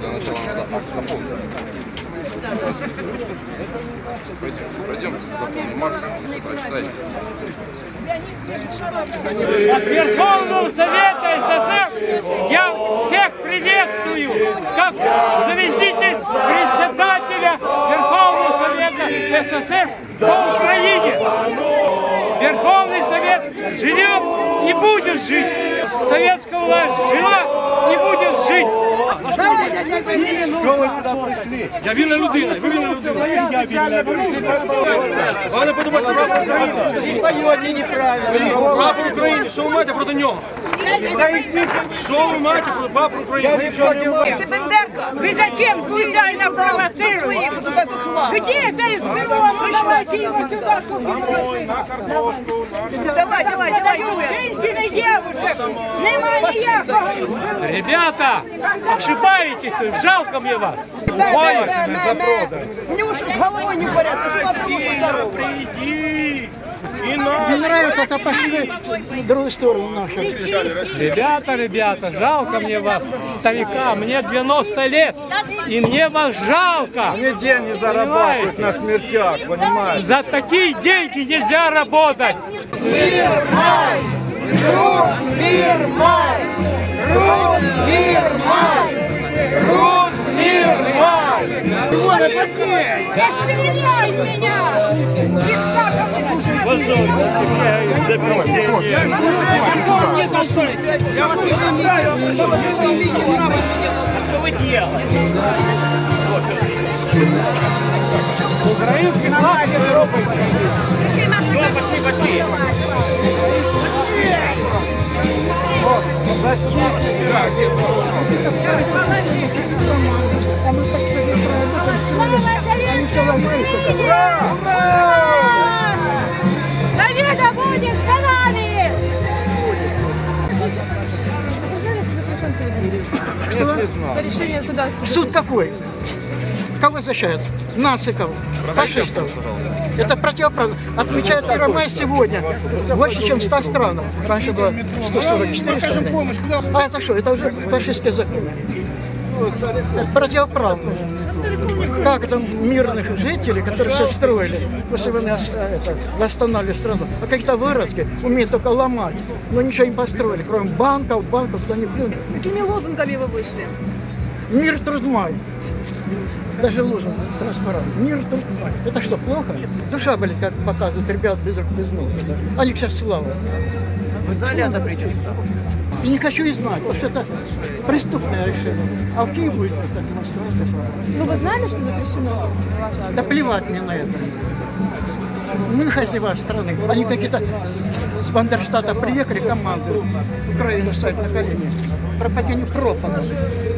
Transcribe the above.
для начала надо акт заполнить. Пойдем, заполним акт, прочитайте. От Верховного Совета СССР я всех приветствую, как заместитель председателя Верховного Совета СССР по Украине. Верховный Совет живет и будет жить. Советская власть жила и будет жить. Що ви туди прийшли? Я вільна людина, ви вільна людина. Я спеціально прийшли. Вони подумають, що прапор України. Скажіть, поєдні неправильно. Прапор України, що ви маєте проти нього? Що ви маєте проти прапор України? Бендерка, вы зачем случайно провоцируете? Где это СБО? Давайте его сюда. Давай, женщин и девушек. Нема ніякого. Ребята, ошибаетесь, жалко мне вас. Мне уж головой не в порядке. Приди! Не нравится, это пошли в другую сторону нашу. Ребята, жалко мне вас, старика, мне 90 лет, и мне вас жалко. Нигде не зарабатывают на смертях, понимаешь? За такие деньги нельзя работать. Мир май! Рун, мир май! Рун, мир май! Рун, мир май! Не стреляй меня! Я вас не знаю, что вы делаете? Украинский флаг Европы. Пошли. Победа будет за нами! Решение суда. Суд какой? Кого защищает? Нациков, фашистов. Это противоправно. Отмечают 1 мая сегодня. Больше, чем в 100 странах. Раньше было 144 страны. А это что? Это уже фашистские законы. Это противоправно. Как там мирных жителей, которые все строили, после войны восстанавливали страну, а какие-то выродки умеют только ломать, но ничего не построили, кроме банков, куда не плюнули. Какими лозунгами вы вышли? Мир трудмай. Даже лозунг транспарант. Мир трудмай. Это что, плохо? Душа болит, как показывают ребят без рук, без ног. Они сейчас слава. Вы знали о запрете суда? И не хочу и знать, потому что это преступное решение. А в Киеве будет эта демонстрация. Ну вы знали, что запрещено? Да плевать мне на это. Мы хозяева страны. Они какие-то с Бандерштата приехали, командуют. Украину ставят на колени. Пропадение пропада.